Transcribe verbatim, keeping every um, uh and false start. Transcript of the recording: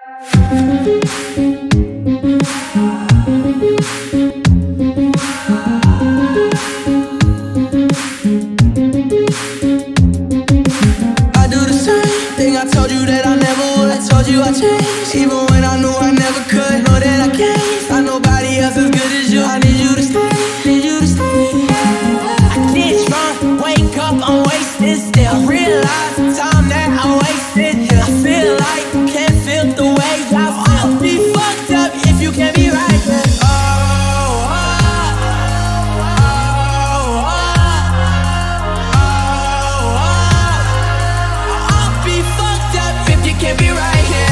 do the same thing I told you that I never would. I told you I changed, even when I knew I never could. Know that I can't find nobody else as good as you. I need you to stay, need you to stay. I get drunk, wake up, I'm wasted still. Realize the time that I wasted. Yeah, I feel like can't feel the way I feel. I'll be fucked up if you can't be right. Yeah. Oh, oh, oh, oh, oh, oh. I'll be fucked up if you can't be right here.